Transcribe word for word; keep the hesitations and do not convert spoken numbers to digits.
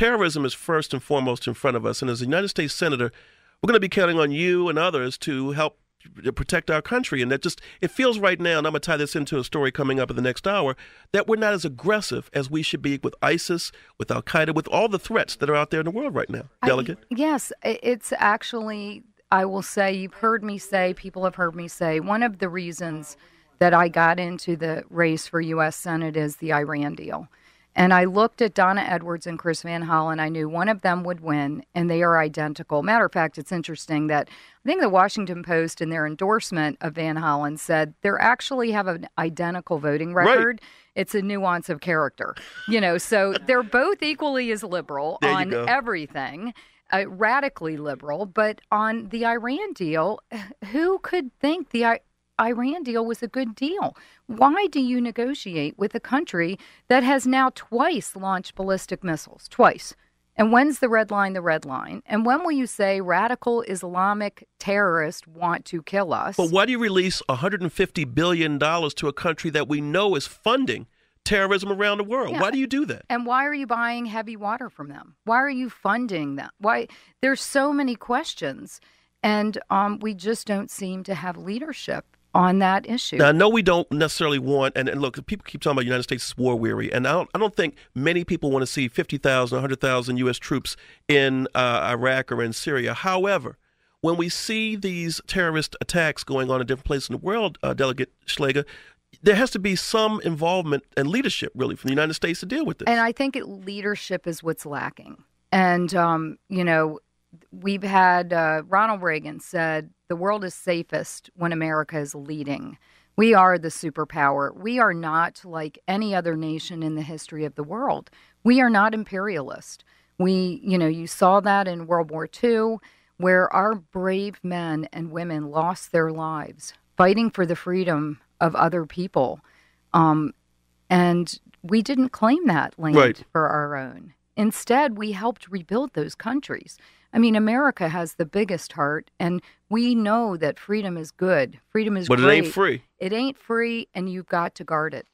terrorism is first and foremost in front of us. And as a United States Senator, we're going to be counting on you and others to help protect our country. And that just, it feels right now, and I'm going to tie this into a story coming up in the next hour, that we're not as aggressive as we should be with ISIS, with Al-Qaeda, with all the threats that are out there in the world right now. Delegate? I, yes, it's actually, I will say, you've heard me say, people have heard me say, one of the reasons that I got into the race for U S Senate is the Iran deal. And I looked at Donna Edwards and Chris Van Hollen. I knew one of them would win, and they are identical. Matter of fact, it's interesting that I think the Washington Post in their endorsement of Van Hollen said they actually have an identical voting record. Right. It's a nuance of character, you know, so they're both equally as liberal there on everything, uh, radically liberal. But on the Iran deal, who could think the I- Iran deal was a good deal? Why do you negotiate with a country that has now twice launched ballistic missiles? Twice. And when's the red line the red line? And when will you say radical Islamic terrorists want to kill us? But why do you release one hundred fifty billion dollars to a country that we know is funding terrorism around the world? Yeah. Why do you do that? And why are you buying heavy water from them? Why are you funding them? Why? There's so many questions. And um, we just don't seem to have leadership on that issue. Now, I know we don't necessarily want, and, and look, people keep talking about the United States is war weary, and I don't, I don't think many people want to see fifty thousand, one hundred thousand U S troops in uh, Iraq or in Syria. However, when we see these terrorist attacks going on in different places in the world, uh, Delegate Szeliga, there has to be some involvement and leadership, really, from the United States to deal with this. And I think it, leadership is what's lacking. And, um, you know, we've had uh, Ronald Reagan said, the world is safest when America is leading. We are the superpower. We are not like any other nation in the history of the world. We are not imperialist. We, you know, you saw that in World War Two, where our brave men and women lost their lives fighting for the freedom of other people. Um, and we didn't claim that land right. for our own. Instead, we helped rebuild those countries. I mean, America has the biggest heart, and we know that freedom is good. Freedom is but great. But it ain't free. It ain't free, and you've got to guard it.